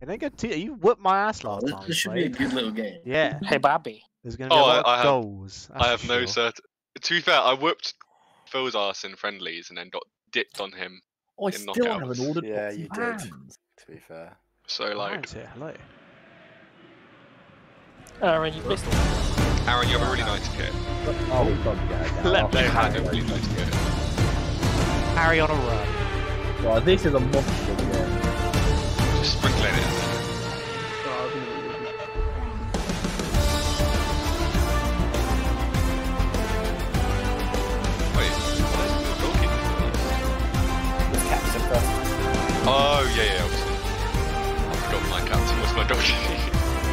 And then you whooped my ass last time. This should be a good little game. Yeah. Hey, Bobby. There's going to be a lot of goals. I have no certain. To be fair, I whooped Phil's ass in friendlies and then got dipped on him. I in still knockouts. haven't ordered. Yeah, you did. To be fair. So like, Aaron's here. Hello. Aaron, you missed it. Aaron, you have a really nice kit. Oh, we've got to get it. Let You me have a really nice kit. Harry on a run. Right, this is a monster game. Just sprinkling it. Wait, what is the goalkeeper? With captain first. Oh yeah, obviously. I forgot my captain was my goalkeeper.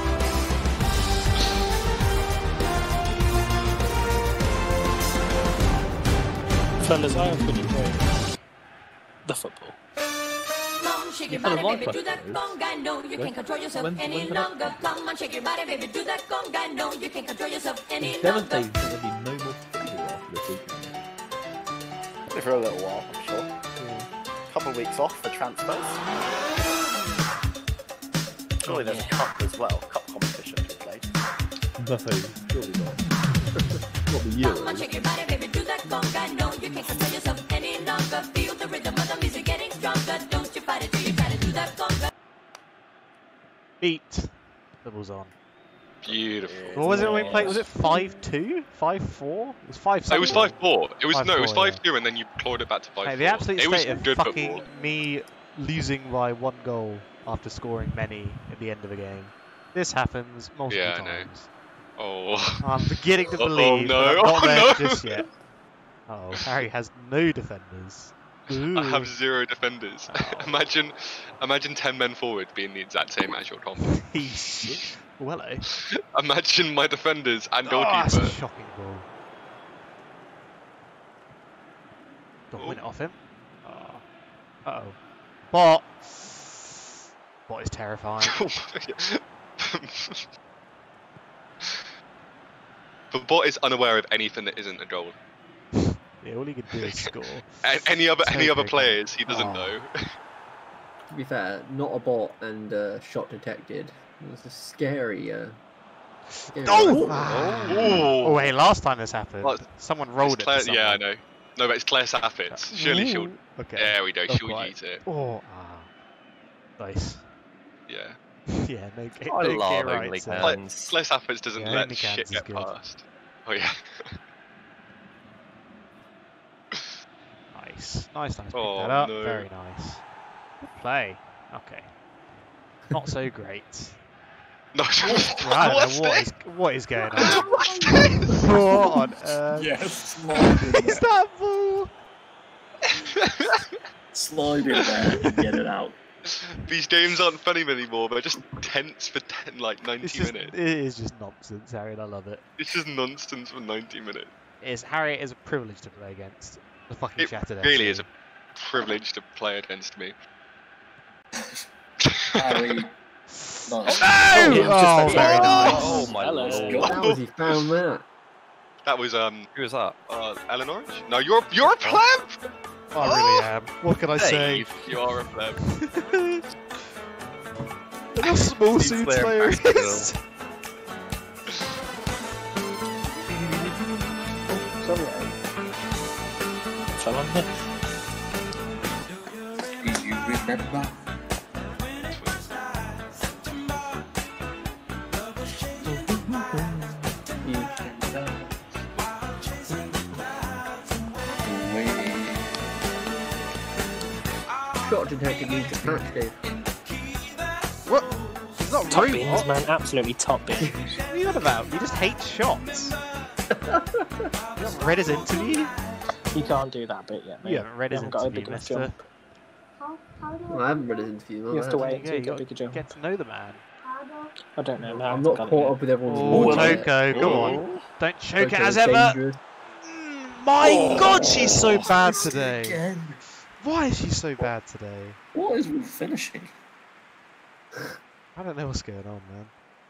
Fellas, I have been enjoying the football. Shake your body, baby, do that conga. No, you can't control yourself any longer. Come on, shake your body, baby, do that conga. No, you can't control yourself any longer. Devastating. There'll be no more football after this weekend. Probably for a little while, I'm sure. Couple of weeks off for transfers. Surely there's a cup as well. Cup competition to be played. No, surely not. Not the Come on, Euros. shake your body, baby, do that conga. No, you can't control yourself any longer. Feel the rhythm of the music getting stronger. Don't you fight it till you try to do that conga. Beat. Doubles on. Beautiful. What was it when we played? Was it 5-2? 5-4? It was 5-7. It was 5-4. It was no, it was 5-4, 5-2, and then you clawed it back to 5-4. Hey, the absolute it was state of good fucking football. me losing by 1 goal after scoring many at the end of a game. This happens multiple Yeah, I know. times. Oh. I'm beginning to Oh, believe no. that I'm not Oh, there no. just yet. Oh, Harry has no defenders. I have 0 defenders. Imagine 10 men forward being the exact same as your comp. Well, hello. Imagine my defenders and Oh, that's a goalkeeper. shocking ball. Don't win it off him. Oh. Uh-oh. Bot! Bot is terrifying. The bot is unaware of anything that isn't a goal. Yeah, all he can do is score. Any other Totally players, he doesn't Oh. know. To be fair, not a bot and shot detected. It was a scary. Scary Oh! Oh. Oh, wait, last time this happened, What? someone rolled it. Claire, to someone. yeah, I know. No, but it's Claire Saffitz. Surely she'll. Okay. There we go. Not She'll quite. eat it. Oh, nice. Yeah. Yeah, no, I no love gear only rights, cans. Like, Claire Saffitz doesn't Yeah, let only shit cans is get good. past. Oh yeah. Nice. Nice to pick Oh, that up. no. Very nice. Good play. Okay. Not so great. No. I don't What's know this? what is going on. What's this? What on earth? Yes, Is that ball? slide in there and get it out. These games aren't funny anymore. They're just tense for 90 It's just, minutes. it is just nonsense, Harry, and I love it. It's just nonsense for 90 minutes. Harry, it is a privilege to play against the fucking It Shattered really FC. is a privilege to play against me. Harry. Nice. No! Oh, Very nice. Oh my Hello. lord. How has he found that? That was Who was that? Ellen Orange? No, you're a pleb. I really am. What can I say? Dave. You are a pleb. Look how small Steve suits Clare player is. Fell on this. Do you remember? Shot detected needs a patch, Dave. What? He's not Top rude. beans, What? man. Absolutely top beans. What are you on about? You just hate shots. You haven't read his interview? You can't do that bit yet, mate. You haven't read his haven't got a interview, big enough mister. jump. Well, I haven't read his interview. You have to wait There until you you go. get a bigger jump. Get to know the man. I don't know, man. I'm not caught up with everyone's Oh, watch yet. Toko, come Oh. on. Don't choke it Toko's as ever. dangerous. My God, she's so bad This today. again. Why is she so bad today? What is with finishing? I don't know what's going on, man.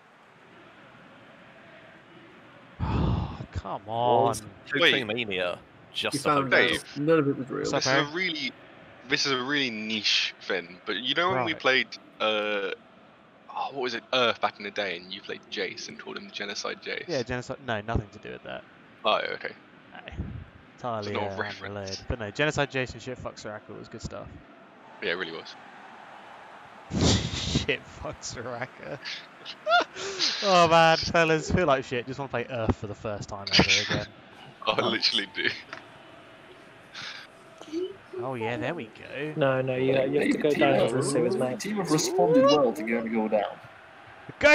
Oh, come on. Wait. Mania. You Just found Dave. out none of it was real. What's This up, is a really niche thing. But you know when we Right. played what was it, Earth back in the day, and you played Jace and called him Genocide Jace. Yeah, Genocide. No, nothing to do with that. Oh, okay. No. Entirely not a unrelated. reference. But no, Genocide Jason shit fuck Soraka was good stuff. Yeah, it really was. Shit fuck Soraka. Oh man, fellas, feel like shit. Just want to play Earth for the first time ever again. I literally do. Oh yeah, there we go. No, you have to go down to the sewers, mate. Team have responded well to go down. Go!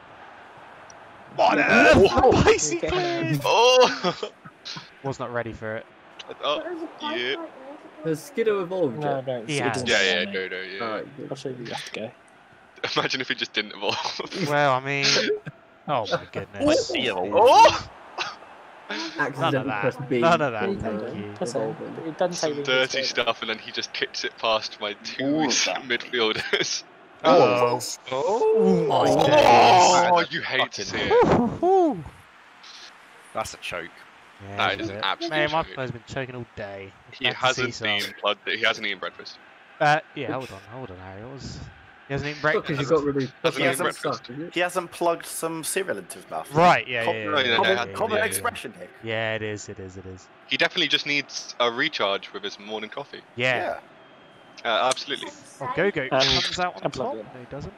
On Earth! Spicy cleared! Oh! Was not ready for it. Oh, yeah. Has Skiddo evolved No, yet? no. He it has. didn't Yeah, go, yeah, mate. Dodo, yeah. Alright, good. I'll show you where you have to go. Imagine if he just didn't evolve. Well, I mean... Oh my goodness. Oh! Accidentally pressed B. None of that, for, thank you. That's all. evolving. It doesn't Some take dirty stuff, and then he just kicks it past my two All of that. midfielders. Oh. Oh, my Oh, you hate to see it. Woo-hoo. that's a choke. Yeah, That is it. an absolute Man, my joke. player's been choking all day. He Glad to see hasn't some. he hasn't eaten breakfast. Yeah, hold on, Harry. What was... He hasn't eaten Because breakfast. you got rid of Hasn't eaten some breakfast. stuff, is it? He hasn't plugged some cereal into his mouth. Right, yeah, Com- yeah, no, yeah. no, yeah, no, yeah, Common yeah, expression, Nick. yeah, it is, it is, it is. He definitely just needs a recharge with his morning coffee. Yeah. Absolutely. Oh, Go-Go comes out on I'm top. plugged No, in. he doesn't.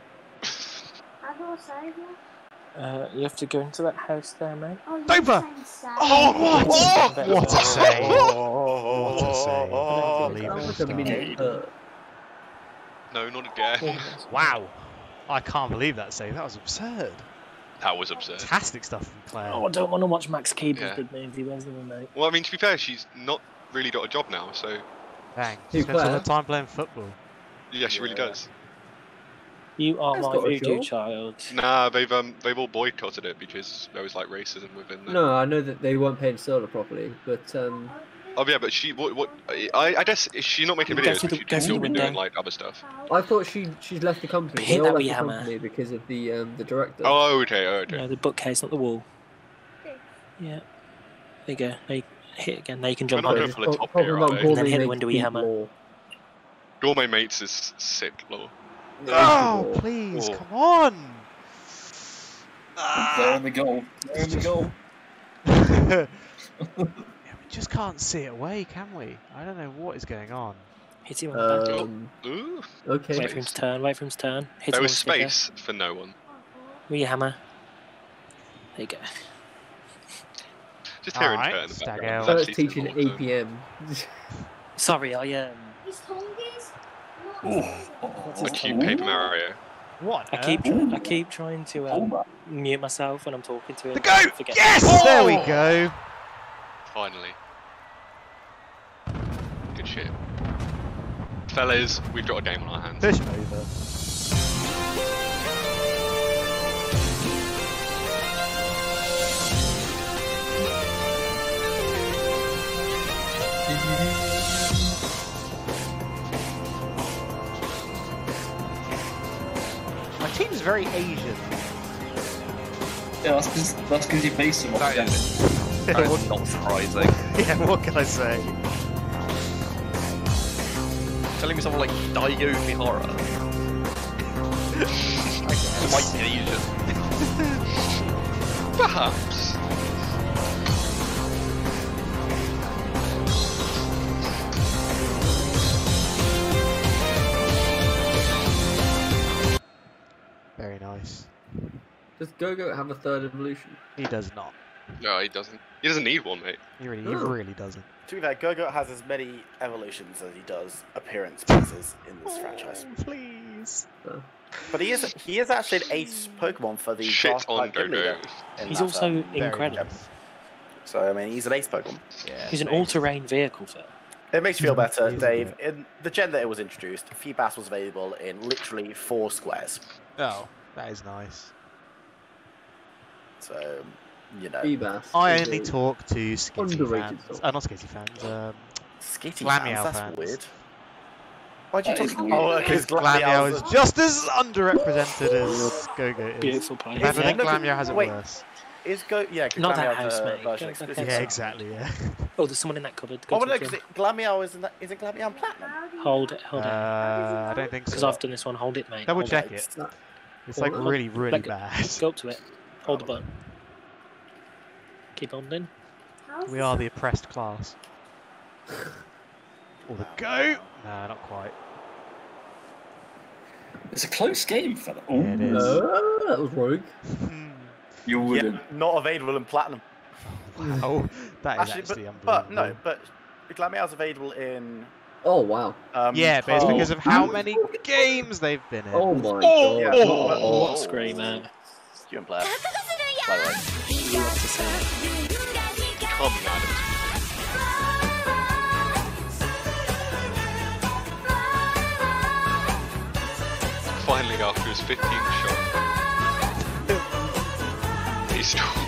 You have to go into that house there, mate. Dover! Oh, what? Oh! What a save. Oh, What a save. Sounds Unbelievable like a mini stuff. hurt. No, not again. Wow. I can't believe that save. That was absurd. That was absurd. Fantastic stuff from Claire. Oh, I don't want to watch Max Keebles Yeah. did movie, where's the one, mate? Well, I mean, to be fair, she's not really got a job now, so Dang. Who, She spends all Claire? her time playing football. yeah, she really does. You are That's my got a voodoo show. child. Nah, they've all boycotted it because there was like racism within there. No, I know that they weren't paying Solar properly, but Oh yeah, but she I guess is she not making Go videos? through the- But go she's through still the been doing window. like other stuff. I thought she's left the company. Hit They all that left with the your hammer. company because of the director. Oh okay, No, the bookcase, not the wall. Yeah. There you go. Now you hit it again. Now you can jump We're not over. gonna pull a top Talking here, about are they? gourmet Then hit the makes window with your people hammer. law. Gourmet Mates is sick, lol. Oh, Law. please, Oh. come on! There in the goal. There in the goal. Yeah, we just can't see it away, can we? I don't know what is going on. Hit him on the back. Ooh, Okay. Wait for him to turn, wait for him to turn. Hit there him was on the sticker space for no one. with your hammer. There you go. Just hearing Alright, Kurt in the stag background. out. is First actually teaching awesome. APM. Sorry, A cute Paper Mario. What? I keep trying to Hold that. mute myself when I'm talking to him. The go! I forget. Yes! There we go. Finally. Good shit. Fellas, we've got a game on our hands. Push him over. My team's very Asian. Yeah, that's because you based him off That that. is not surprising. Yeah, what can I say? Telling me someone like Daigo Mihara. White Asian. Perhaps. Very nice. Does Go-Go have a third evolution? He does not. No, he doesn't. He doesn't need one, mate. He really doesn't. To be fair, Go-Go has as many evolutions as he does appearance pieces in this franchise. Please. But he is actually an ace Pokemon for the Shit Grass on type Gym Leader Dodo. in He's that, also Very incredible. nice. So I mean, he's an ace Pokemon. Yeah, He's an thanks. all-terrain vehicle for. It makes you feel better, He's Dave. good. In the gen that it was introduced, Feebas was available in literally 4 squares. Oh, that is nice. So, you know, Feebas. I is only a- talk to Skitty underrated fans. song. Not Skitty fans. Skitty Glammeow fans, that's fans. weird. Why'd you That is talk weird. Oh, Because because Glammeow is just as underrepresented as Go-Go is. Beautiful player. In fact, I Yeah. think No, but- Glammeow has it wait. worse. Is Go... Yeah, 'cause Not that Glammeow's house, a mate. version Go exclusive. back Yeah, outside. exactly, yeah. Oh, there's someone in that cupboard. Go Oh, to no, the because gym. Glammeow isn't Glammeow Platinum? Hold it, hold it. I don't think Because so. I've done this one. Hold it, mate. Double Hold check it. it. It's like Or- really, really like- bad. Go up to it. Hold the button. Keep on then. We are the oppressed class. Or the goat? Nah, not quite. It's a close game, fella. Yeah, it is. That was rogue. You wouldn't. Yeah, not available in platinum. Wow, that is Actually, actually but unbelievable. no, but Glameour's available in. Oh wow. Yeah, but it's Pearl. because of how many games they've been in. Oh my Oh, god. yeah. Oh, What screamer? Student player. By the way. You love to say it. Come on, Adams. Finally, after his 15th shot, he stalls.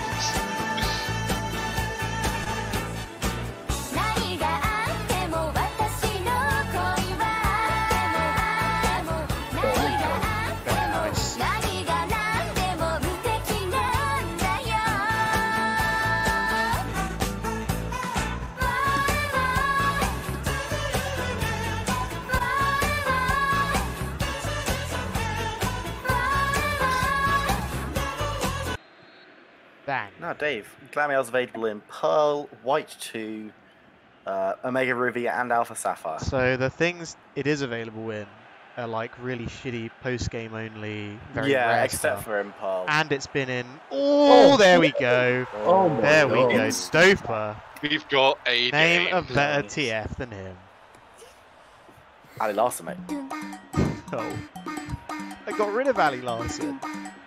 Bang. No, Dave. Glameour's available in Pearl, White 2, Omega Ruby, and Alpha Sapphire. So the things it is available in are like really shitty post-game only, very yeah, rare except stuff. for in Pearl. And it's been in... Oh, there we go. Oh my There we god. go. Doper. We've got a Name game. a better TF than him. Ali Larson, mate. Oh. I got rid of Ali Larson.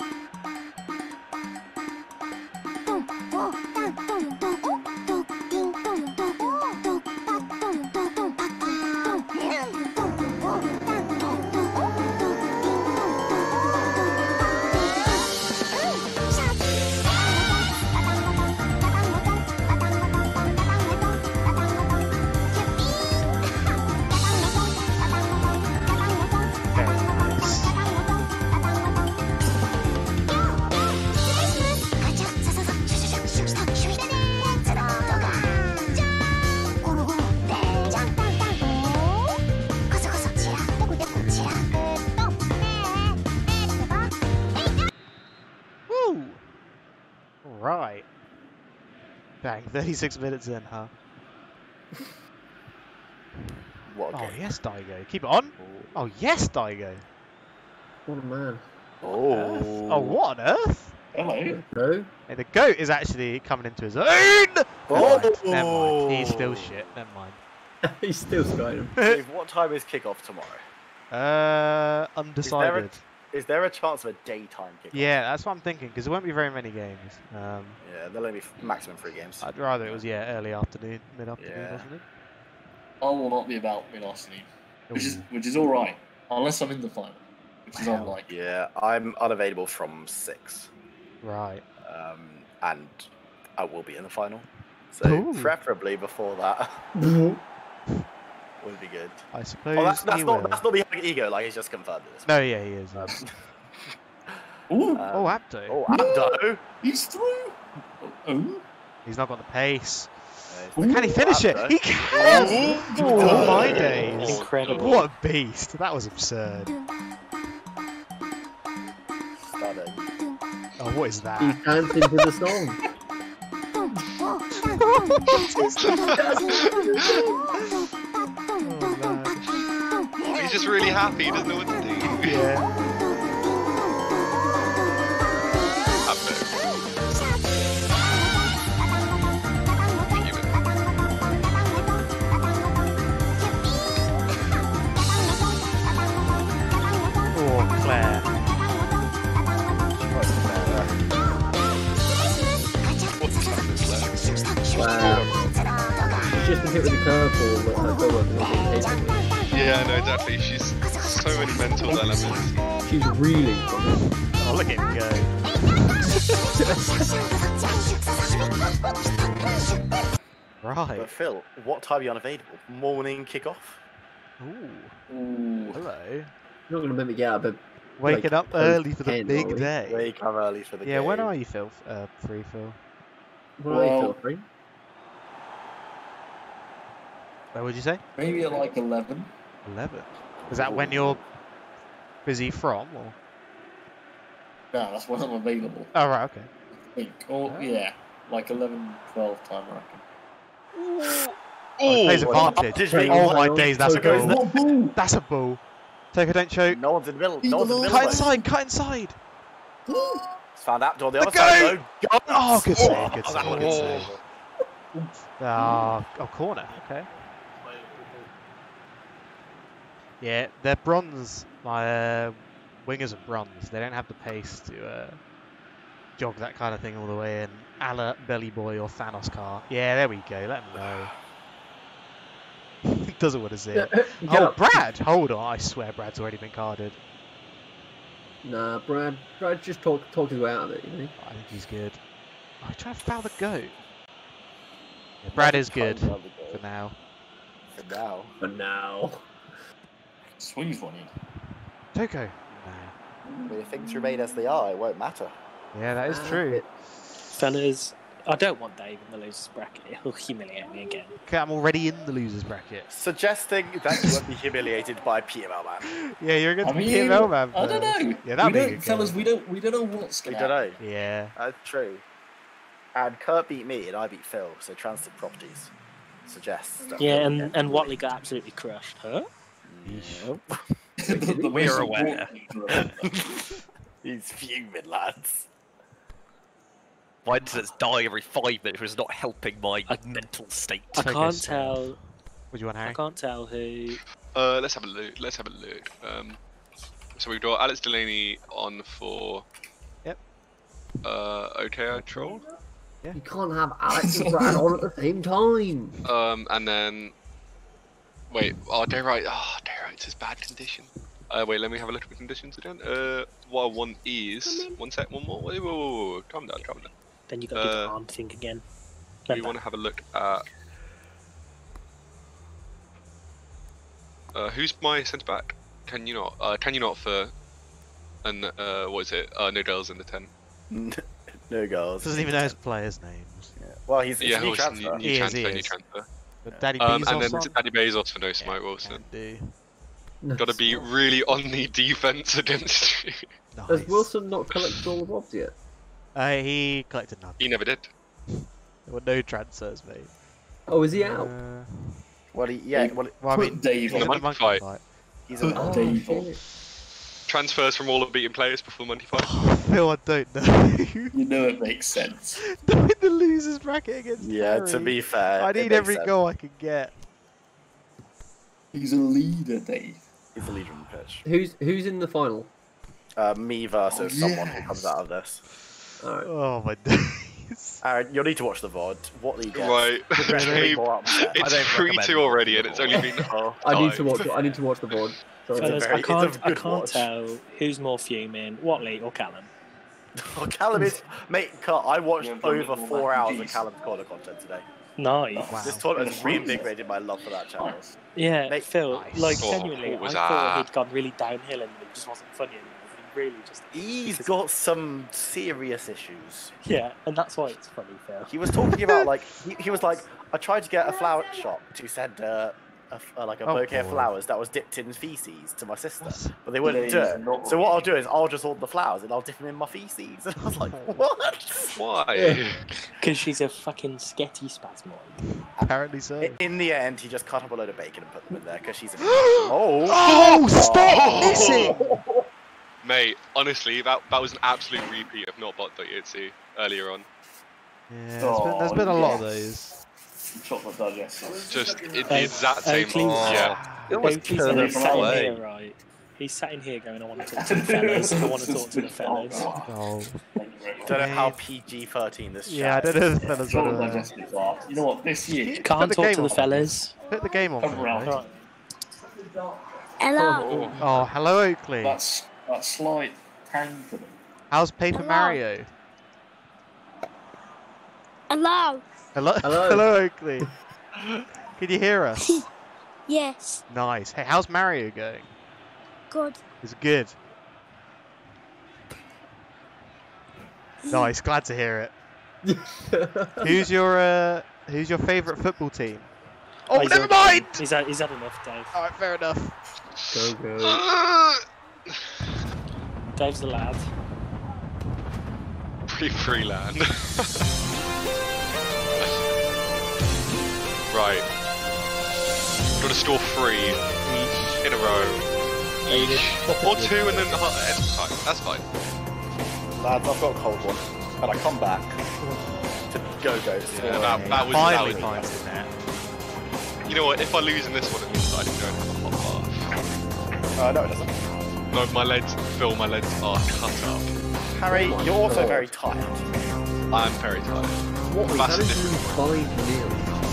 Very nice. Woo! Right. Bang, 36 minutes in, huh? What a Oh, game. yes, Daigo. Keep it on. Oh, yes, Daigo. What a man. Oh. Oh, what on earth? Hello. Go. Hey, the GOAT is actually coming into his own! Oh. Never mind. He's still shit. Never mind. He's still Skyrim. Dave, what time is kickoff tomorrow? Undecided. Is there a chance of a daytime kickoff? Yeah, that's what I'm thinking, because there won't be very many games. Yeah, there'll only be maximum 3 games. I'd rather it was, early afternoon, mid-afternoon, Yeah. wasn't it? I will not be about mid-afternoon, which Ooh. is all right, unless I'm in the final, which is unlikely. Yeah, I'm unavailable from 6. Right. And I will be in the final. So Ooh. preferably before that would be good. I suppose Oh, that's he not will. that's not the ego, like he's just confirmed this. No, yeah, he is. Ooh, Oh, Abdo. Oh, Abdo. he's through. Oh, He's not got the pace. Ooh, Can he finish it? Abdo. He can! Oh, my days. Incredible. What a beast. That was absurd. Stunning. Oh, what is that? He's dancing to the song. Oh, man. He's just really happy. He doesn't know what to do. Yeah. Oh, Claire. Wow. She's just been hit with a curveball, but her goal wasn't hitting. Yeah, no, exactly. She's so many mental elements. She's reeling from it. Oh, look at him go. Right. But Phil, what time are you unavailable? Morning kickoff? Ooh. ooh. Hello. You're not going to make me get out of bed. Waking Like, up early for the 10, are big we? day. Wake up early for the Yeah, game. when are you, Phil? Free, Phil? What are you, Well- Phil? Free? Where would you say? Maybe at like 11. 11. Is that when you're busy from? Or? No, that's when I'm available. Oh, right, okay. I think. Or, yeah, like 11, 12 time, I reckon. Oh, plays what advantage. advantage. Oh my days, that's a Togo, goal. Ball! That's a ball. Togo, don't choke. No one's in the middle. No one's in the middle. Cut mate. inside, cut inside. It's found Apto on the The other side. Go. Oh, good save, good that save, was good good save. Oh, corner, okay. Yeah, they're bronze. My wingers are bronze. They don't have the pace to jog that kind of thing all the way in. A la Belly Boy or Thanos Car. Yeah, there we go. Let him know. Doesn't want to see it. Get Oh, up. Brad! Hold on. I swear Brad's already been carded. Nah, Brad just talked his way out of it, you know. I think he's good. Oh, trying to foul the goat. Yeah, Brad is good for now. For now. But now. Swings one in. Toko. No. When things remain as they are, it won't matter. Yeah, that is true. Fellas, I don't want Dave in the losers bracket. He'll humiliate me again. Okay, I'm already in the losers bracket. Suggesting that you won't be humiliated by PML man. Yeah, you're against I mean, PML, man. I don't know. Yeah, that'd be a good fellas, game. we don't know what's We going don't to know. Yeah. That's true. And Kurt beat me and I beat Phil, so transit properties suggests. that Yeah, Phil and Watley got absolutely crushed. Huh? the We're aware. He's fuming, lads. My internet's dying every 5 minutes, which is not helping my mental state. I Take can't us, tell. What do you want, Harry? I can't tell who. Let's have a look. Let's have a look. So we've got Alex Delaney on for. Yep. OKI Troll. You can't have Alex and Brad on at the same time. And then. Wait. Oh, Dayrite. Oh, Dayrite's is bad condition. Wait, let me have a look at the conditions again. What I want is. One sec, one more. Wait, whoa. Calm down, calm down. Then you got to do the arm thing again. We want to have a look at. Who's my centre back? Can you not? Can you not for? And what is it? No girls in the 10. No girls. Doesn't even know his players' names. Yeah. Well, he's Yeah, a new new transfer. He is, transfer, he new is. transfer. But Daddy And Bezos then on? Daddy Bezos for no smoke Wilson. Do. Got to be really on the defense against you. Nice. Has Wilson not collected all the mobs yet? He collected none. He never did. There were no transfers, mate. Oh, is he out? Well, well, Well, I Put mean, Dave he's on in the the monkey monkey fight. fight. he's a Oh, Dave. shit. Transfers from all the beaten players before Monday fight. Phil, I don't know. You know it makes sense. I'm in the losers bracket against Yeah, to Harry. be fair. I it need makes every sense. goal I can get. He's a leader, Dave. He's the leader on the pitch. Who's in the final? Me versus Oh, someone who yes. comes out of this. Alright. Oh my days. Aaron, you'll need to watch the VOD. What do you get? Right. It's It's 3-2 already, and it's only been. I need to Time. watch. I need to watch the board. Sorry. It's a Fellas, very- I can't. it's a I good can't watch. tell who's more fuming, Watley or Callum. Oh, Callum is... Mate, I watched Yeah, over probably 4 more hours of refugees. Callum's corner content today. Nice. Wow. This tournament has That's really reinvigorated my love for that channel. Yeah, Mate, Phil. nice. Like Oh, genuinely, what was I thought that? he'd gone really downhill and it just wasn't funny anymore. He really just. He's got some serious issues. Yeah, and that's why it's funny, Phil. He was talking about, like... He was like, I tried to get a flower shop to send a Oh, bouquet of boy. flowers that was dipped in feces to my sister, What? but they wouldn't do Please, it. not So what I'll do is I'll just order the flowers and I'll dip them in my feces. And I was like, what? Why? Because she's a fucking sketty spasmoid. Apparently so. In the end, he just cut up a load of bacon and put them in there because she's a... oh! Oh, stop missing! Mate, honestly, that was an absolute repeat of notbot.exe earlier on. Yeah, there's been a lot of those. Chocolate digestives. Just the exact same. Oakley's- Yeah. It almost Oakley's turned it sat in away. here, right? He's sat in here going, I want to talk to the fellas. I want to talk to the fellas. Oh. Thank you very much. Don't know how PG-13 this Yeah, I chat don't know is. if the fellas Chocolate want to digestives are. You know what? This year. Put Can't the talk game to the on. fellas. put the game on. Come for me, around. mate. Right. Hello. Oh, hello Oakley. That's slight tang to them. How's Paper Hello. Mario? Hello. Hello, Hello. hello Oakley. Can you hear us? Yes. Nice. Hey, how's Mario going? Good. It's good. Nice. Glad to hear it. Who's your favourite football team? Oh, he's never had- mind. He's had enough, Dave. All right, fair enough. Go go. Dave's the lad. free land. Right. Got to store 3 in a row. Each. Or 2 and then fine. That's fine. Lads, I've got a cold one. And I come back to go-go. Yeah, that was finally finds the net. You know what? If I lose in this one, it means I can go and have a hot bath. No, it doesn't. No, my legs, Phil, my legs are cut up. Harry, you're also very tired. I'm very tired. What? Massive That is difference. 5 meals.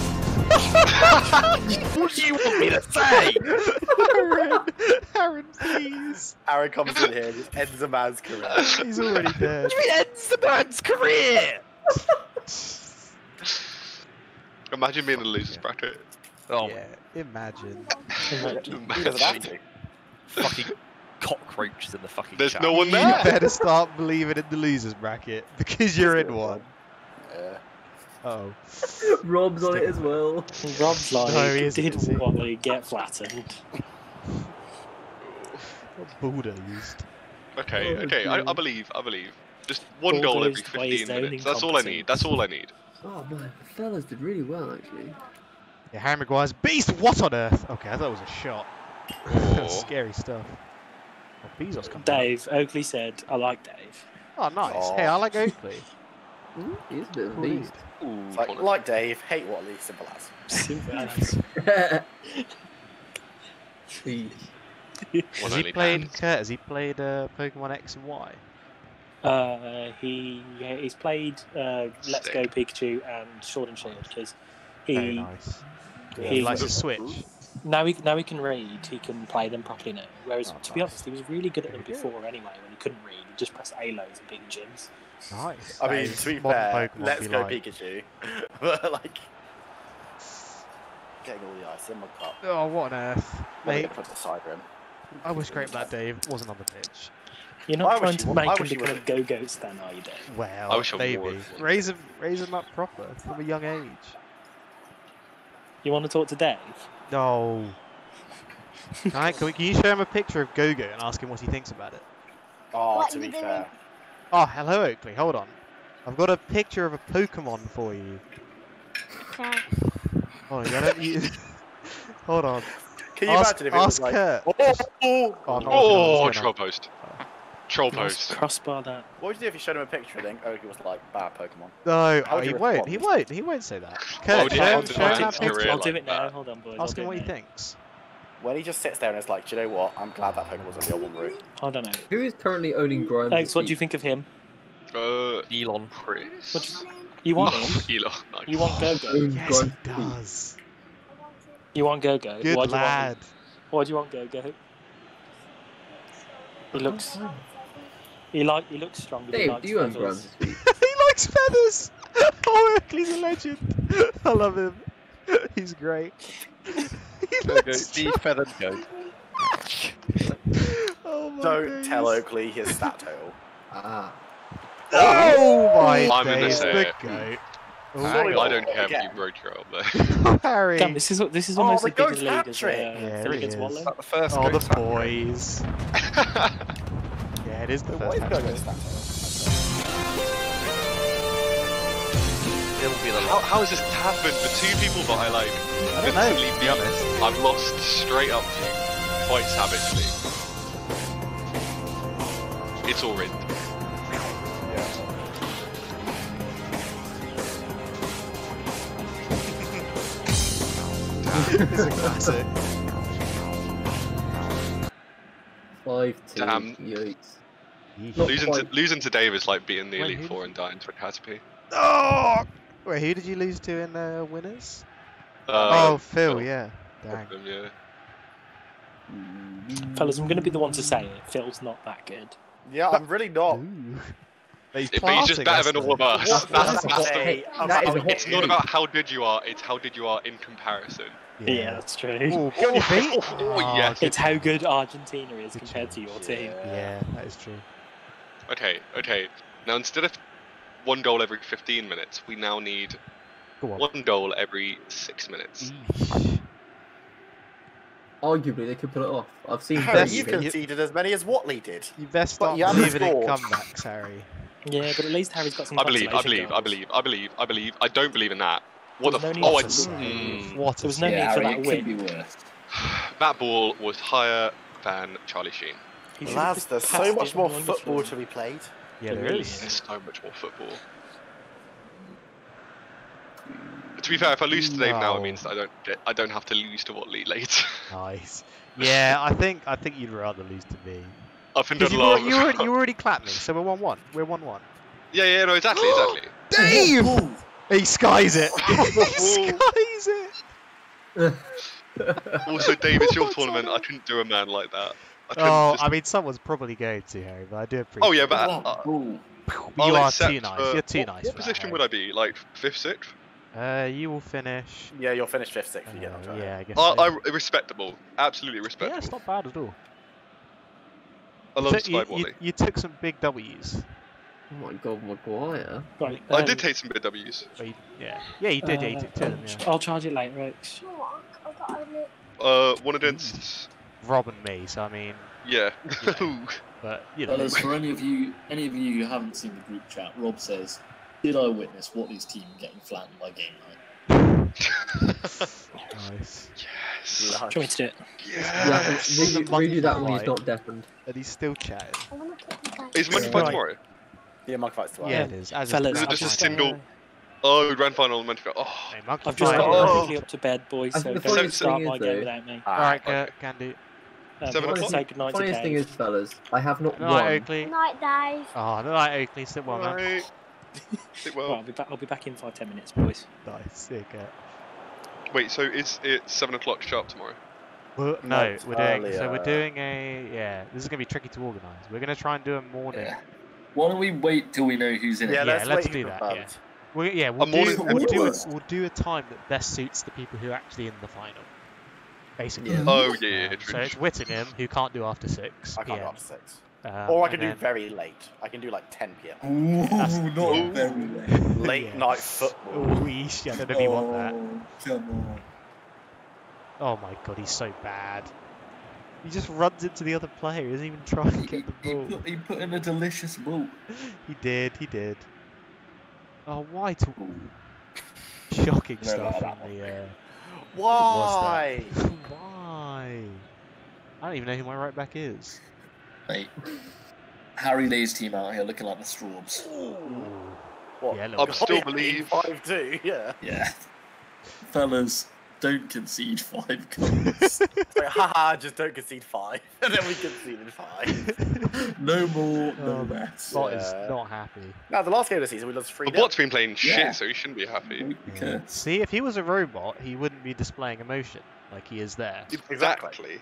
What do you want me to say? Aaron, please. Aaron comes in here and just ends a man's career. He's already dead. What do you mean ends the man's career? Imagine being in the losers bracket. Oh, Yeah, imagine. He doesn't have to. fucking cockroaches in the fucking There's chat. no one You there. better start believing in the losers bracket because you're in one. Yeah. Oh. Rob's on it as well. Rob's like, No, he isn't, did is he? Wally get flattened? Bulldozed. Okay, Oh, okay, dear. I believe. Just one goal every Bulldozed by his 15 own minutes. That's all I need. That's all I need. Oh man, the fellas did really well actually. Yeah, Harry Maguire's beast. What on earth? Okay, I thought it was a shot. Oh. Scary stuff. Oh, Bezos coming. Dave, Oakley said, I like Dave. Oh, nice. Oh. Hey, I like Oakley. He is a bit of a Cool beast. Ooh, It's like Dave, hate Watley, simple as. Simple as. He- Has he played? Kurt, has he played Pokemon X and Y? He's played Let's Go Pikachu and Sword and Shield because Very he nice. he He likes to switch. now he can read. He can play them properly now. Whereas Oh, to be nice. honest, he was really good at them before anyway. When he couldn't read, he just pressed A loads and beat the gyms. Nice. I That mean, is to be modern fair, Pokemon let's be go like. Pikachu. But, like, getting all the ice in my cup. Oh, what on earth, Let me mate? put the cider in. I wish Great Black Dave wasn't on the pitch. You're I not wish trying he to wa- make I him wish he become a was. go-go stan, are you, Dave? Well, I wish I maybe would. raise him up proper from a young age. You want to talk to Dave? No. Can you show him a picture of Go-Go and ask him what he thinks about it? Oh, What to are be you doing? fair. Oh, hello Oakley. Hold on. I've got a picture of a Pokemon for you. Okay. Hold on. Hold on. Can you imagine if it was ask like... Kurt. Oh, Oh, no, Oh, it's troll gonna- post. Troll post. Crossbar that. what would you do if you showed him a picture and then Oki was like, bad Pokemon? No, How would he you won't. respond? He won't say that. Why Kurt, would he show him want to that make his picture. career I'll do like it now. that? Hold on, boys. Ask I'll him what do he it now. thinks. When he just sits there and is like, do you know what? I'm glad that Pokemon was on the one route. I don't know. Who is currently owning Grimes? Alex, what do you think of him? Elon. Chris. You want him? Elon. Nice. You want Go-Go? Yes, he does. You want Go-Go? Good Why do you want lad. him? Why do you want Go-Go? He looks. He looks strong. but he Dave, likes do you own feathers. Grimes this week? He likes feathers. Oh, Oakley's a legend. I love him. He's great. He looks The feathered goat. Oh my Don't tell days. Oakley his stat total. Ah. Oh my I'm gonna days, say the it. goat. Sorry, I don't what? care if Again? you broke your arm there. Oh, Harry. Damn, this is Oh, almost the as big a goat's lead as hat-trick. Yeah, Phil it against is. Waller. The first Oh, the goat's hat trick. boys. Yeah, it is the What first is hat Gogo's trick. stat total? It'll be the How has this happened for 2 people that I like? I don't know, instantly to be beat? honest. I've lost straight up to quite savagely. It's all rigged. It's a classic. 5-2. Damn. Yikes. Yeesh. Not Losing quite. to Dave is like beating the Wait, Elite who Four did and dying to a Caterpie. Oh! Wait, who did you lose to in winners? Uh, Oh, Phil, yeah. Dang. Yeah. Fellas, I'm going to be the one to say it. Phil's not that good. Yeah, I'm really not. Ooh. But he's, But he's just planting better us, than all of though. us. What That's does that the say That about is a me? hot It's not about how good you are, it's how good you are in comparison. Yeah, that's true. Ooh, get on your feet. Oh, yes. It's how good Argentina is compared to your team. Yeah, that is true. Okay. Now instead of 1 goal every 15 minutes, we now need Go on. 1 goal every 6 minutes. Eesh. Arguably, they could pull it off. I've seen Harry, Best- you Fergie. conceded as many as Watley did. You best But stop you haven't believing in scored. comebacks, Harry. Yeah, but at least Harry's got some. I believe. consolation goals. I don't believe in that. What the? There's no Oh, need for that. What? There was no Yeah, need for Harry, that it could win. be worse. that ball was higher than Charlie Sheen. He should've Lads, just there's so passed much it more wonderfully. football to be played. Yeah, There there really is. There's so much more football. To be fair, if I lose to Dave now, it means that I don't have to lose to Watley later. Nice. Yeah, I think you'd rather lose to me. I've been 'Cause done you love. already clapped me, so we're 1-1. We're 1-1. Yeah, no, exactly. Dave! He skies it. He skies it. Also, Dave, it's your tournament. I couldn't do a man like that. I mean, someone's probably going to, Harry, but I do appreciate. Oh yeah, but you I'll are accept too nice. for- You're too nice. What for position that, would I be? Like 5th, 6th? You will finish. Yeah, you'll finish 5th, 6th if you get on track. Yeah, I guess. I respectable. Absolutely Yeah, respectable. it's not bad at all. I love Spy you, Watley. you took some big W's. Oh my God, Maguire. Right. I did take some big W's. But yeah, you did. Yeah, you took two of them. Yeah. I'll charge it later, Rex. One against Rob and me. So I mean, yeah. but you know. Fellas, for any of you who haven't seen the group chat, Rob says, "Did I witness Watley's team getting flattened by game night?" Nice. Yes. Do you want me to do it? Yeah, redo that when he's not deafened. And he's still chatting. Is Monkey Fight tomorrow? Yeah, Monkey Fight's tomorrow. Yeah, it is. As Fellas, Is it I've just a just, single? Oh, grand final Monkey Fight. Oh, Hey, Monkey I've just Fight. got Oh. quickly up to bed, boys, I so think the don't funniest start thing my is, game though- without me. Alright, can do. 7 o'clock? Say goodnight to Funniest thing Dave. is, fellas, I have not Good night, won. Oakley. Night, Dave. Oh, good night, Oakley. Sit well, man. Right. Sit well. Right, I'll be back in 5-10 minutes, boys. Nice. Okay. Wait, so is it 7 o'clock sharp tomorrow? Well, no, Not we're doing. So earlier. we're doing a. Yeah, this is gonna be tricky to organise. We're gonna try and do a morning. Yeah. Why don't we wait till we know who's in Yeah, it? Yeah, let's let's wait do for that, fun. yeah. We'll morning- we'll do a time that best suits the people who are actually in the final. Basically. Yeah. Oh yeah, So true. it's Whittingham who can't do after 6 I can't p.m. go up to 6. Um, Or I and can do then- very late. I can do like 10 p.m. Ooh, That's- not yeah. very late. Late Yeah. night football. Oh, yeesh, I don't know if you want that. Come on. Oh my god, he's so bad. He just runs into the other player. He doesn't even try and get the ball. He put in a delicious ball. He did. Oh, why? Shocking No, stuff that in the. Why? Why? I don't even know who my right back is. Mate, Harry Lay's team out here looking like the Straubs. What? Yeah, a little I bit. still believe. 5-2, yeah. Yeah. Fellas, don't concede 5 goals. It's like, haha, just don't concede 5. And then we conceded 5. No more, no Oh, less. Bot is Yeah. not happy. Now, the last game of the season, we lost 3 The bot's been playing shit, Yeah. so he shouldn't be happy. Because See, if he was a robot, he wouldn't be displaying emotion like he is there. Exactly.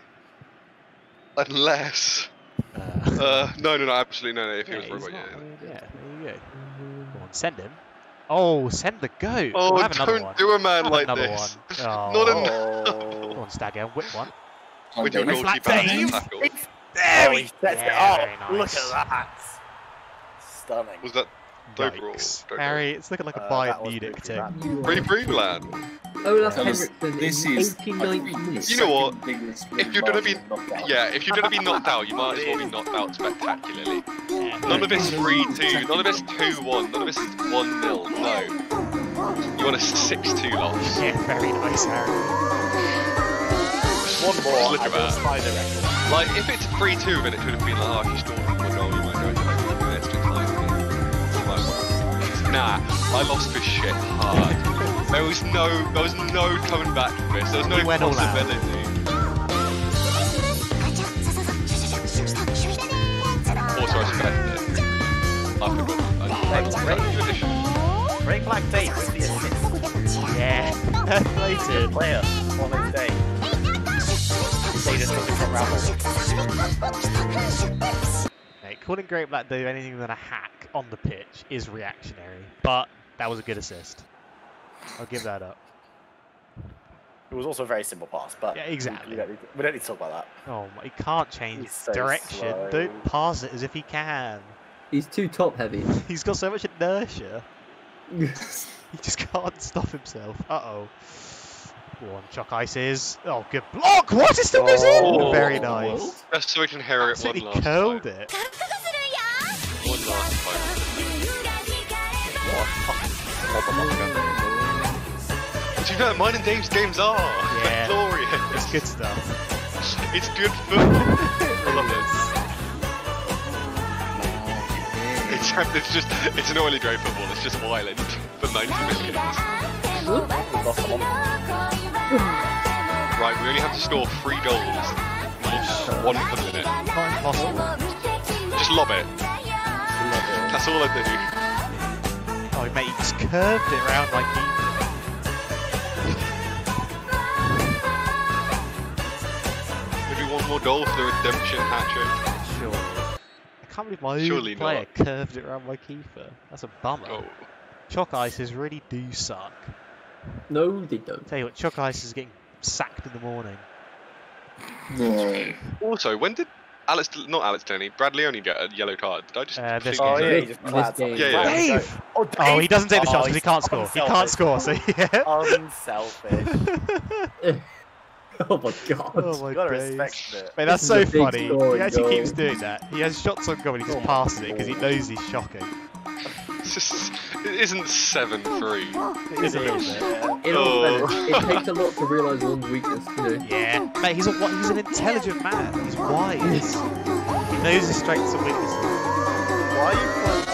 Unless. No, absolutely no. If he was he's robot, not. yeah. I mean, yeah, there you go. Go on, send him. Oh, send the goat. Oh, We'll have another don't one. do a man Have like another this. one. Oh. Not a. Go on, Stagger, whip one. With your Dave. goalkeeper Dave. tackle. There he sets it Yeah, up. very nice. Look at that. Stunning. Was that dope or Yikes. don't know. Harry, it's looking like a That Bayern was Munich pretty team. bad. Free Breedland. Olaf Fellas, Henriksen this in is 89 minutes. You know what? second biggest If you're gonna be, knockout. yeah, if you're gonna be knocked out, you might as well be knocked out spectacularly. Yeah, None of this 3-2, none of this 2-1, none of this 1-0. No, you want a 6-2 loss. yeah, very nice, Harry. One more. Look at and we'll that. tie the record. Like if it's 3-2, then it could have been like, oh, if you scored from a goal, you might go to like extra time. You might want. Nah, I lost this shit hard. There was no coming back from this. There was no We went all out. possibility. Also, I spent it. I forgot. Break Black Dave with the assist. Yeah, plated. Player on this day. They just took it from Rambo. Mate, calling Great Black Dave anything than a hack on the pitch is reactionary, but that was a good assist. I'll give that up. It was also a very simple pass, but Yeah, exactly. we don't need to talk about that. Oh, my, he can't change He's so direction. slow. Don't pass it as if he can. He's too top heavy. He's got so much inertia. He just can't stop himself. Uh-oh. Go on, Chuck Ices. Oh, good block! What? It still goes Oh. in! Very nice. Just so we can hear it one Absolutely last curled time. it. One last time. But you know, mine and Dave's games are Yeah. glorious. It's good stuff. It's good football. I love it. It's an oily grey football. It's just violent for 90 minutes. Right, we only have to score 3 goals. One per minute. Not impossible. Just lob it. That's all I do. Oh, mate, you just curved it around like Maybe one more goal for the redemption hat-trick. Sure. I can't believe my Surely own player not. curved it around my keeper. That's a bummer. Oh. Chalk ices really do suck. No, they don't. Tell you what, chalk ice is getting sacked in the morning. No. Also, when did not Alex Tony, Bradley only get a yellow card? Did I just? This completely- Oh yeah, he This just clads game. on. Yeah, yeah. Dave! Oh, Oh, he doesn't take the shots because he's he can't score. He can't score, so yeah. Unselfish. Oh my god. Oh my You gotta days. respect it. Mate, that's This so is a big funny. scoring He actually goal. keeps doing that. He has shots on goal and he just passes it because he knows he's shocking. It's just, it isn't 7-3. It is a little bit. It, it takes a lot to realise one's weakness, you know. Yeah. Mate, he's an intelligent man. He's wise. He knows his strengths and weaknesses. Why are you playing?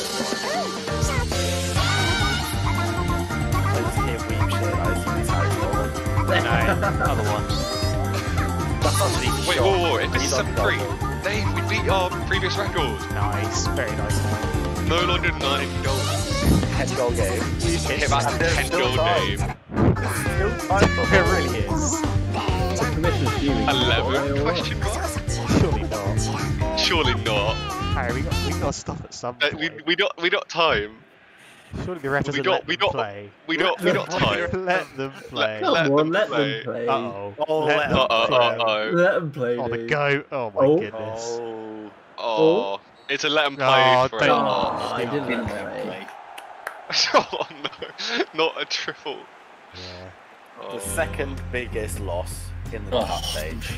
I just hear weak shit. I assume he's Harry Potter. No, other one. That's not really Wait, shot. whoa, if this is He's on 7-3, Dave, we beat our previous record. Nice. Very nice. No longer 9 goals. 10 goal game. Yeah, that's And a there's 10 still goal time. game. Still time for It really is. The commission's due. 11? Question mark? Surely not. Surely not. Harry, we got to stop at some point. We got time. Surely the ref doesn't got- let we them got- play. We got time. Let them play. Come Let on, them let play. them play. Uh-oh. Oh, let them play. Let them play. Oh, the Dave. goat. Oh my Oh. goodness. Oh, it's a let him play Oh, for don't- a Oh, lot. I didn't Didn't let them let him play. Oh no, not a triple. Yeah. Oh. The second biggest loss in the knockout stage.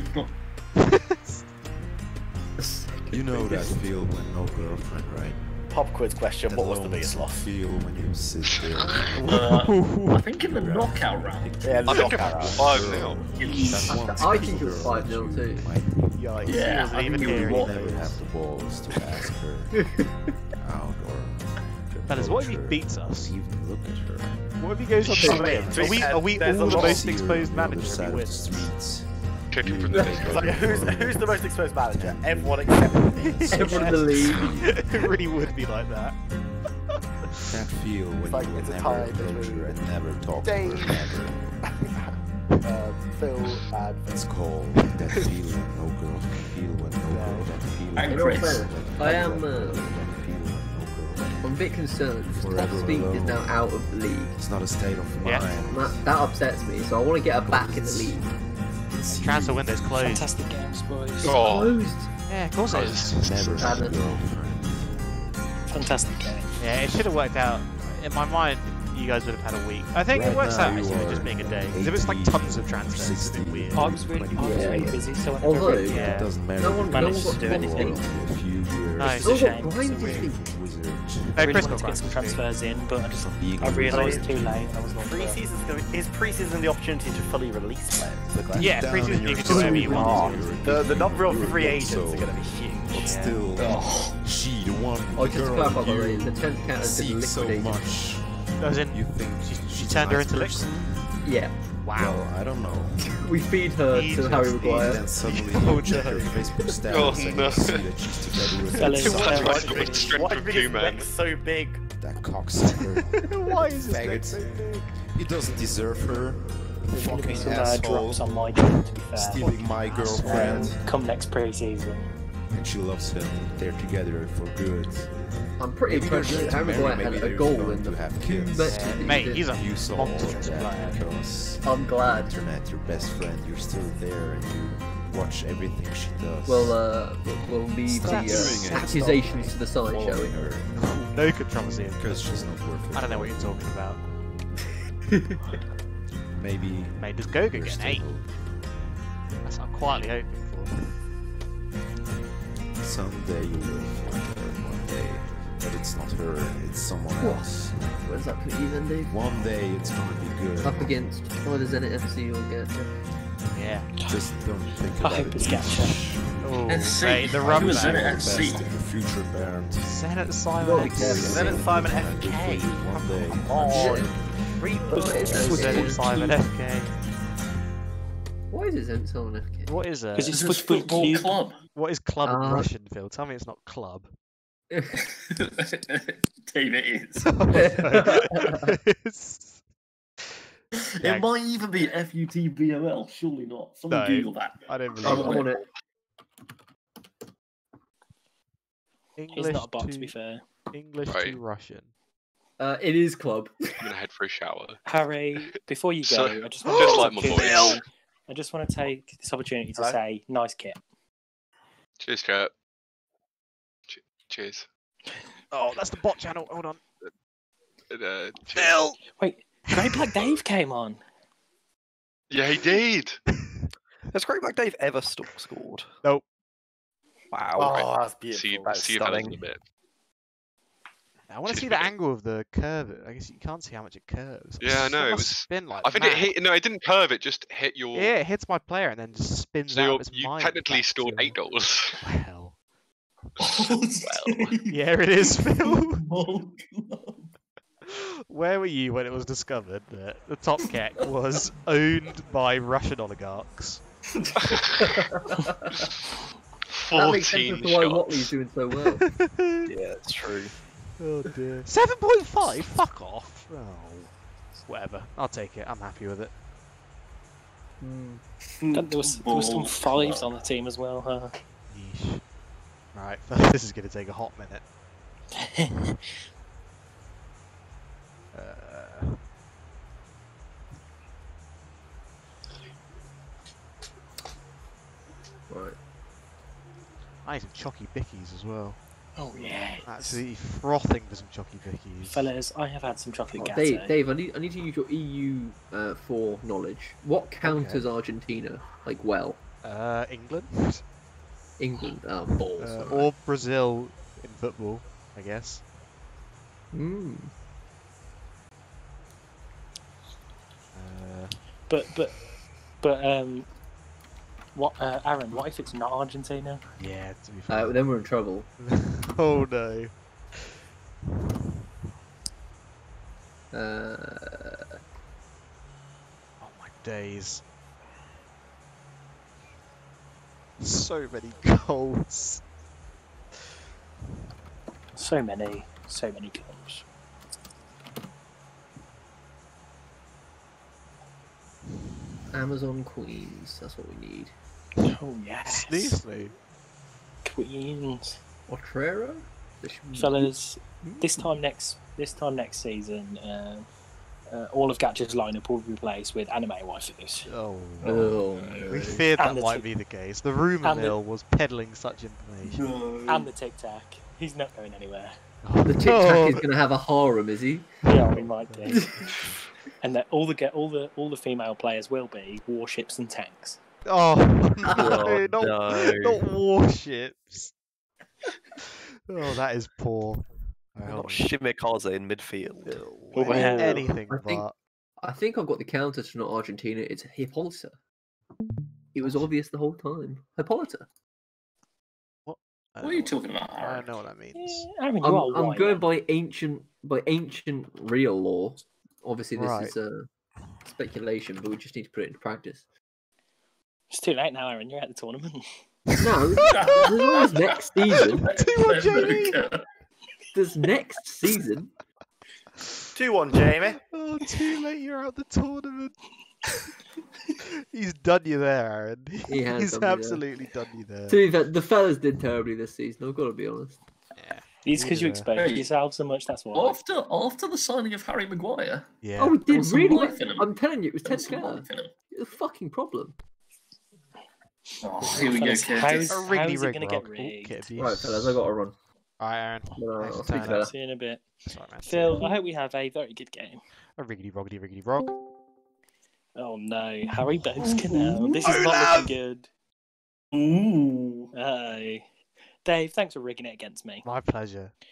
You know that feel when no girlfriend, right? Pop quiz question, That what was the lonesome biggest loss? feel when you sit there. I think in the knockout round. Yeah, the I think knockout it's round. 5-0. I think it was 5-0 too. Yikes. Yeah, Wasn't I even think it here was either. Never have the balls to ask her out or Fellas, what if he approach her beats or us? even look at her. What if he goes on to Shit. win? Are we There's all a the lot. most See her exposed on the other managers if side he of the wins? streets. Kick him from the It's like, disco. who's the most exposed manager? Everyone except me. Everyone in the league. It really would be like that. That feel when like you will it's a never tie approach between her and never talk to Dave. her ever. Phil and It's called that feeling no girl can feel when no girl can feel. And In all Chris. fairness, I am I'm a bit concerned because Top Forever Speed is alone. now out of the league. It's not a state of Yeah. mind. And that upsets me, so I want to get her back in the league. It's Transfer window's closed. Fantastic games, boys. It's Oh. closed. Yeah, of course it is. never had a Sadness. girlfriend. Fantastic game. Yeah, it should have worked out. In my mind, you guys would have had a week. I think it Right works now out you actually with are just being a day. Because if it's like tons of transfers, it's a bit weird. I was really busy, so I never Although, really Yeah. It doesn't matter. No one- if no you one just got to do go anything. on for a few years. No, It's it's a no shame. one grinded Really thing. Wizard. No, really Chris wanted got to get some grinded too. transfers in, but I just Being I realised it was wizard. too late. I was not pre-season's is pre-season the opportunity to fully release players? Is the question. Yeah, Down pre-season in you your can do whatever you soul. want. The non-real You're free not agents so- are going to be huge. But Yeah. still, she the one Oh, just to girl clarify, by the way, you the 10th count has been seek so liquidated. much. As in, You think she she's turned a her nice into person? Yeah, wow. Well, I don't know. we feed her He to just Harry needs Maguire. Then suddenly Oh, you check no. her Facebook status Oh, and no. you see that she's together with Fellas, that Too much uh, right got the strength Why of is two man. Rex so big? that cocksucker. Why is this Faggot. neck so big? He doesn't deserve her. There's going to be Fucking some asshole. drops on my team, to be fair. Stealing my girlfriend. Come next pre-season. And she loves him. They're together for good. I'm pretty Maybe they're impressed going that to Harry marry, Maguire maybe had a they're goal going in to the have 2 kids. matches that Mate, he he's did. a You saw all monstrous of that player. because I'm glad. internet, your best friend, you're still there and you watch everything she does. We'll leave Stop the doing it. accusations to the side, shall following we? her No controversy. because she's not worth it. I don't know what you're talking about. Maybe Mate, does Goga you're get an still 8? That's what I'm quietly hoping for. someday you will find her one day. but it's not her, it's someone What? else. Where does that put you then, Dave? One day it's gonna be good. Up against either Zenit FC or Gacha. Yeah. Just don't think I about hope it. it's Gacha. Oh, FC. mate, the Who run was back. Zenit Best FC? of the future, Bernd. Zenit Simon Gotta be FC. careful. Zenit Simon And good FK. for you one day. Oh, Zenit Simon FK. Why is it Zenit Simon FK? What is it? Because it's This is football football cube. club. What is club in Uh, Russian, Phil? Tell me it's not club. Dave, it is. It's- Yeah. It might even be FUTBOL. Surely not. Someone No. Google that. I don't believe I'm it. on it. English He's not a bot, to to be fair. English Right. to Russian. It is club. I'm gonna head for a shower. Harry, before you go, So- I just want just to like my voice. I just want to take this opportunity to Hello? say, nice kit. Cheers, chat. Cheers. Oh, that's the bot channel. Hold on. Cheers. Wait, Grey Black Dave came on. Yeah, he did. Has Great Black Dave ever scored? Nope. Wow. Oh, that's See, beautiful. That's see you fellas in stunning. a bit. I want to Just see a the bit. angle of the curve. I guess you can't see how much it curves. Yeah, I know, That it must was- spin like I think mad. it hit. No, it didn't curve. It just hit your. Yeah, it hits my player and then just spins So out. It's you mine technically back scored to- 8 goals. Well, Well. yeah, it is, Phil. Football club. Where were you when it was discovered that the Top Kek was owned by Russian oligarchs? That makes sense 14 as to why shots. Watley's doing so well. Yeah, it's true. Oh dear. 7.5? Fuck off. Oh, whatever. I'll take it. I'm happy with it. There was some Football fives club. on the team as well, huh? Yeesh. Right, first, this is going to take a hot minute. Right. I need some Chocky Bickies as well. Oh, yeah. Absolutely frothing for some Chocky Bickies. Fellas, I have had some chocolate Oh, gato. Dave, I need to use your EU4 knowledge. What counters Argentina like well? England? England. Oh, balls. Or Brazil in football, I guess. Hmm. But what, Aaron? What if it's not Argentina? Yeah, to be fair. Then we're in trouble. Oh no. Uh, Oh my days. So many goals. So many goals. Amazon Queens. That's what we need. Oh yes. Sneezely. Queens. Otrero? Fellas, this time next season, all of Gacha's lineup will be replaced with anime waifus. Oh. Oh, We feared that And the might tic- be the case. The rumour and the- mill was peddling such information. And the Tic Tac. He's not going anywhere. The Tic Tac is going to have a harem, is he? Yeah, we might do. And that all the female players will be warships and tanks. Oh, no, Oh, not, no. not warships. Oh, that is poor. Not Shimikaze in midfield. Well, Anything I think- but. I think I've got the counter to not Argentina. It's Hippolyta. It was obvious the whole time. Hippolyta. What are you talking about, I Aaron? don't know what that means. Aaron, you I'm, are I'm white, going man. by ancient real law. Obviously, this Right. is speculation, but we just need to put it into practice. It's too late now, Aaron. You're at the tournament. No, there's always next season. 2-1 Jamie. There's next season. 2-1, Jamie. Oh, too late, you're out the tournament. He's done you there, Aaron. He has He's done me there. absolutely done you there. To be fair, the fellas did terribly this season. I've got to be honest. Yeah. It's because you Yeah. exposed Hey. yourself so much, that's why. After the signing of Harry Maguire, Yeah. Oh, we There did was some really life well. in him. I'm telling you, it was there 10 was some scatter. life in him. It's a fucking problem. Oh, here we go, Fellas, kids. how's A it riggedy rig going to rock. get Oh, rigged? kid abuse. Right, fellas, I got to run. Alright, Aaron. No, Thanks I'll for speak turning later. up. See you in a bit. Sorry, man. Phil, I hope we have a very good game. A riggedy roggedy rog. Oh no, Harry Bosker now. This is not Olaf! looking good. Ooh. Aye. Dave, thanks for rigging it against me. My pleasure.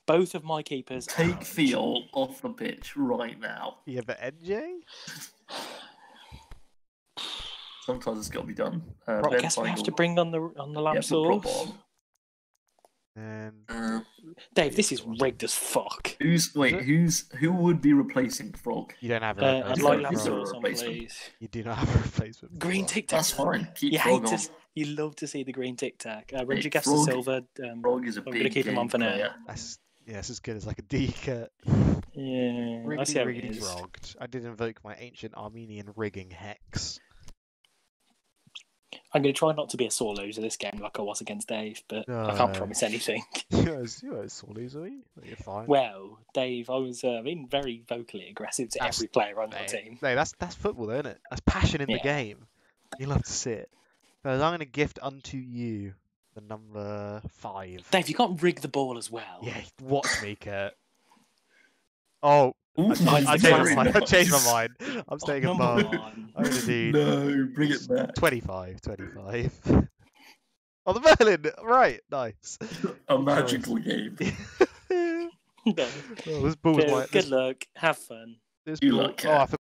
Both of my keepers. Take Theo off the pitch right now. Yeah, but NJ? Sometimes it's got to be done. I Ben guess we have to Feigl- bring on the Yeah, lamp put Prop source. on. And Dave, this is rigged as fuck. Who would be replacing Frog? you don't have a I'd replacement. like lamp He's a source on, replacement. please. You do not have a replacement. Green for Tic Tac. That's fine. Keep You Frog hate on. to. You love to see the green Tic Tac. Reggie Frog- Silva. Frog is a I'm big gonna keep him on for now. player. That's as good as like a D-cut. Yeah, I see how it Riggedy is. rogged. I did invoke my ancient Armenian rigging hex. I'm going to try not to be a sore loser this game like I was against Dave, but I can't promise anything. You guys sore loser, are you? You're fine. Well, Dave, I was being very vocally aggressive to every player on your team. No, that's football, isn't it? That's passion in the Yeah. game. You love to see it. So I'm going to gift unto you the number 5. Dave, you can't rig the ball as well. Yeah, watch me, Kurt. Oh, Ooh, I changed my mind. I'm staying come above. on. I'm going to do No, bring it back. 25. Oh, the Merlin! Right, nice. A magical game. No. Oh, this ball was Good, my... good luck. Have fun. This You ball... luck, Oh, I Kat. forgot